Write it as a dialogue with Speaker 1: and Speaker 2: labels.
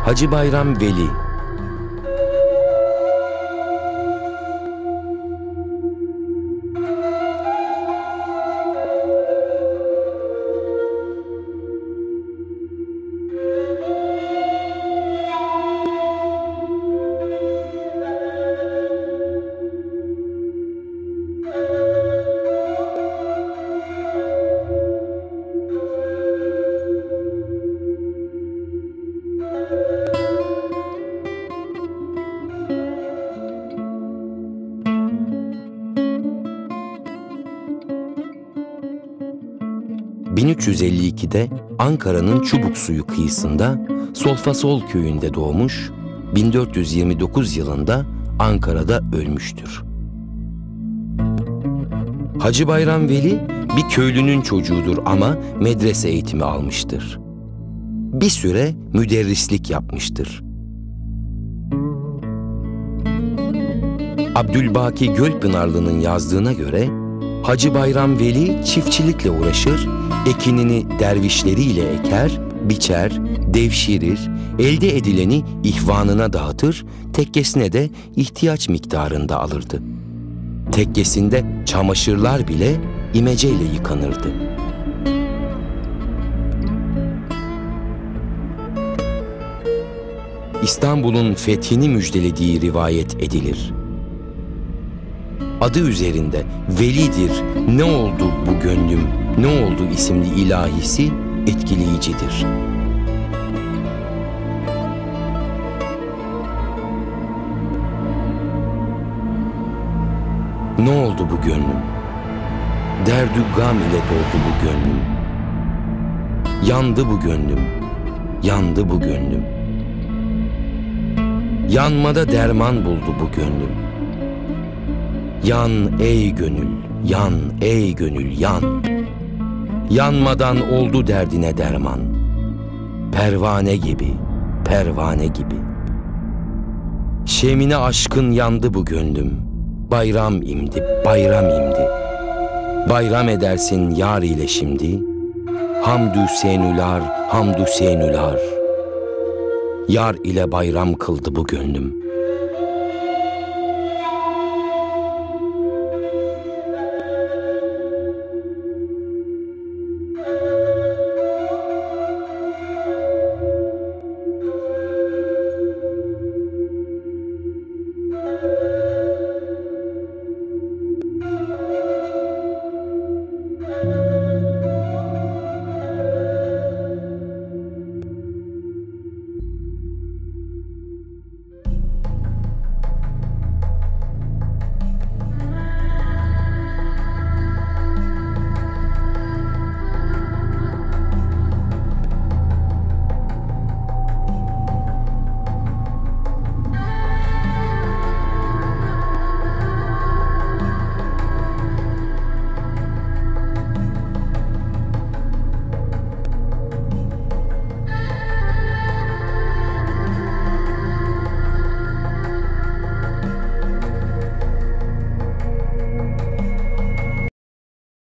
Speaker 1: Hacı Bayram Veli. ...1352'de Ankara'nın Çubuksuyu kıyısında Solfasol köyünde doğmuş, 1429 yılında Ankara'da ölmüştür. Hacı Bayram Veli bir köylünün çocuğudur ama medrese eğitimi almıştır. Bir süre müderrislik yapmıştır. Abdülbaki Gölpınarlı'nın yazdığına göre Hacı Bayram Veli çiftçilikle uğraşır, ekinini dervişleriyle eker, biçer, devşirir, elde edileni ihvanına dağıtır, tekkesine de ihtiyaç miktarında alırdı. Tekkesinde çamaşırlar bile imeceyle yıkanırdı. İstanbul'un fethini müjdelediği rivayet edilir. Adı üzerinde Velidir, ne oldu bu gönlüm, ne oldu isimli ilahisi etkileyicidir. Ne oldu bu gönlüm? Derdü gam ile doldu bu gönlüm. Yandı bu gönlüm, yandı bu gönlüm. Yanmada derman buldu bu gönlüm. Yan ey gönül, yan ey gönül, yan. Yanmadan oldu derdine derman. Pervane gibi, pervane gibi. Şemine aşkın yandı bu gönlüm. Bayram imdi, bayram imdi. Bayram edersin yar ile şimdi. Hamdü senülar, hamdü senülar. Yar ile bayram kıldı bu gönlüm.